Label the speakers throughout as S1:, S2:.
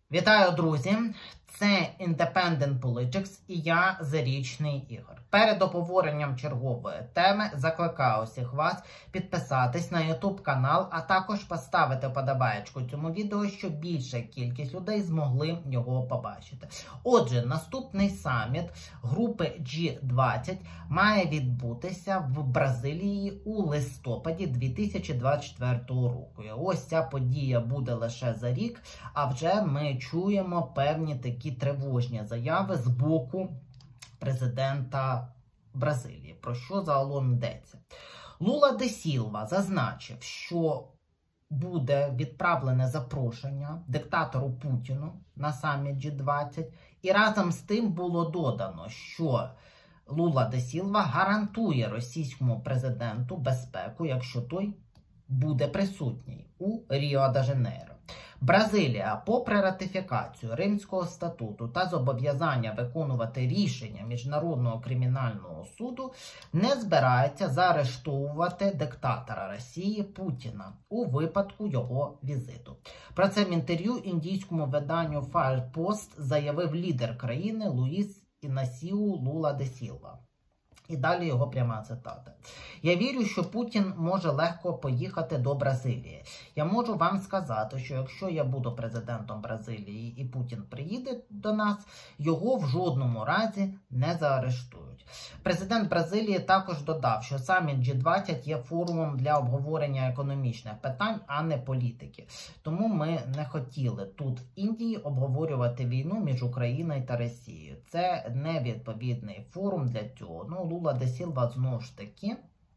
S1: Вітаю, друзі! Це Independent Politics і я, Зарічний Ігор. Перед обговоренням чергової теми закликаю усіх вас підписатись на YouTube канал, а також поставити вподобаєчку цьому відео, щоб більша кількість людей змогли його побачити. Отже, наступний саміт групи G20 має відбутися в Бразилії у листопаді 2024 року. І ось ця подія буде лише за рік, а вже ми чуємо певні такі тривожні заяви з боку президента Бразилії. Про що загалом йдеться? Лула де Сілва зазначив, що буде відправлене запрошення диктатору Путіну на саміт G20, і разом з тим було додано, що Лула де Сілва гарантує російському президенту безпеку, якщо той буде присутній у Ріо-де-Жанейро. Бразилія, попри ратифікацію Римського статуту та зобов'язання виконувати рішення Міжнародного кримінального суду, не збирається заарештовувати диктатора Росії Путіна у випадку його візиту. Про це в інтерв'ю індійському виданню Fire Post заявив лідер країни Луїс Інасіу Лула де Сілва. І далі його пряма цитата. «Я вірю, що Путін може легко поїхати до Бразилії. Я можу вам сказати, що якщо я буду президентом Бразилії і Путін приїде до нас, його в жодному разі не заарештують». Президент Бразилії також додав, що саміт G20 є форумом для обговорення економічних питань, а не політики. Тому ми не хотіли тут в Індії обговорювати війну між Україною та Росією. Це не відповідний форум для цього. Лула де Сілва знову ж таки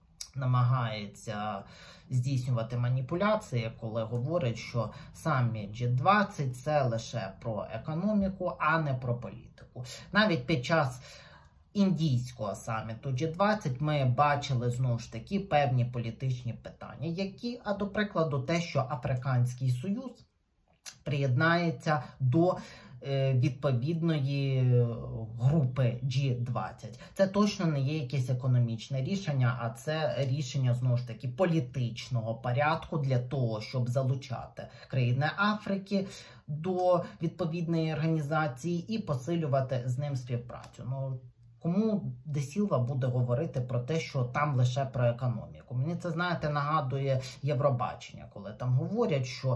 S1: намагається здійснювати маніпуляції, коли говорить, що саміт G20 це лише про економіку, а не про політику. Навіть під час індійського саміту G20 ми бачили знову ж таки певні політичні питання, які, до прикладу, те, що Африканський Союз приєднається до відповідної групи G20. Це точно не є якесь економічне рішення, а це рішення, знову ж таки, політичного порядку для того, щоб залучати країни Африки до відповідної організації і посилювати з ним співпрацю. Кому де Сілва буде говорити про те, що там лише про економіку? Мені це, знаєте, нагадує Євробачення, коли там говорять, що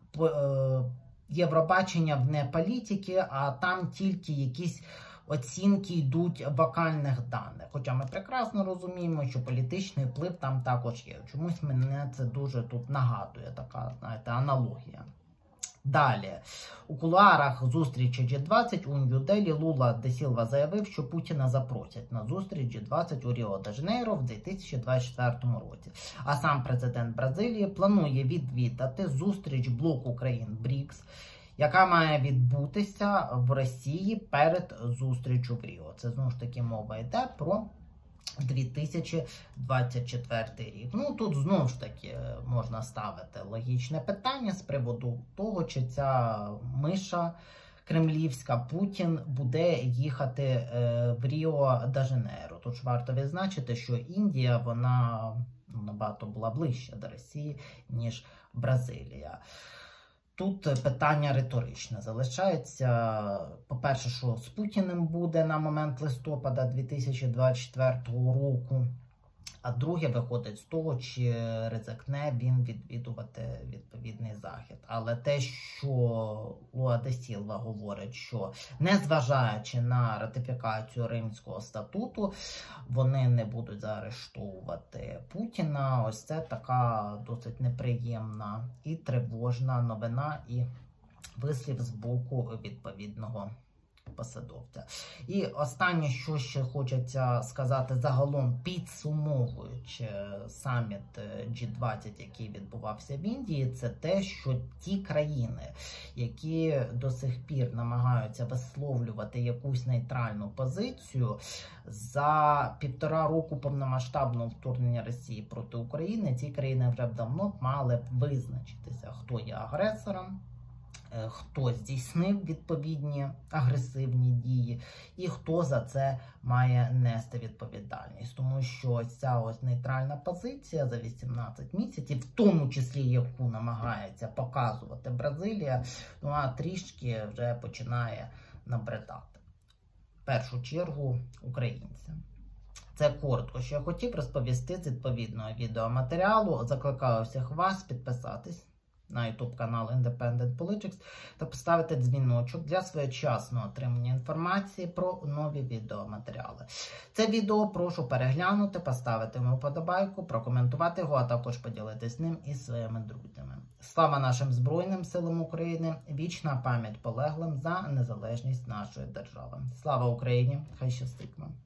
S1: Євробачення в політики, а там тільки якісь оцінки йдуть вокальних даних. Хоча ми прекрасно розуміємо, що політичний вплив там також є. Чомусь мене це дуже тут нагадує, така, знаєте, аналогія. Далі. У кулуарах зустрічі G20 у Нью-Делі Лула де Сілва заявив, що Путіна запросять на зустріч G20 у Ріо-де-Жанейро в 2024 році. А сам президент Бразилії планує відвідати зустріч блоку країн БРІКС, яка має відбутися в Росії перед зустрічю в Ріо. Це, знову ж таки, мова йде про 2024 рік. Тут знову ж таки можна ставити логічне питання з приводу того, чи ця миша кремлівська Путін буде їхати в Ріо-де-Жанейро. Тут ж варто відзначити, що Індія, вона набагато була ближче до Росії, ніж Бразилія. Тут питання риторичне залишається. По-перше, що з Путіним буде на момент листопада 2024 року. А друге, виходить з того, чи ризикне він відвідувати відповідний захід. Але те, що Лула де Сілва говорить, що незважаючи на ратифікацію Римського статуту, вони не будуть заарештовувати Путіна, ось це така досить неприємна і тривожна новина і вислів з боку відповідного посадовця. І останнє, що ще хочеться сказати загалом, підсумовуючи саміт G20, який відбувався в Індії, це те, що ті країни, які до сих пір намагаються висловлювати якусь нейтральну позицію, за 1,5 року повномасштабного вторгнення Росії проти України, ці країни вже давно мали б визначитися, хто є агресором, хто здійснив відповідні агресивні дії і хто за це має нести відповідальність. Тому що ось ця ось нейтральна позиція за 18 місяців, в тому числі яку намагається показувати Бразилія, ну а трішки вже починає набридати. В першу чергу українцям. Це коротко, що я хотів розповісти з відповідного відеоматеріалу. Закликаю всіх вас підписатись на YouTube канал Independent Politics та поставити дзвіночок для своєчасного отримання інформації про нові відеоматеріали. Це відео прошу переглянути, поставити йому вподобайку, прокоментувати його, а також поділитись ним із своїми друзями. Слава нашим Збройним силам України, вічна пам'ять полеглим за незалежність нашої держави. Слава Україні! Хай щастить вам!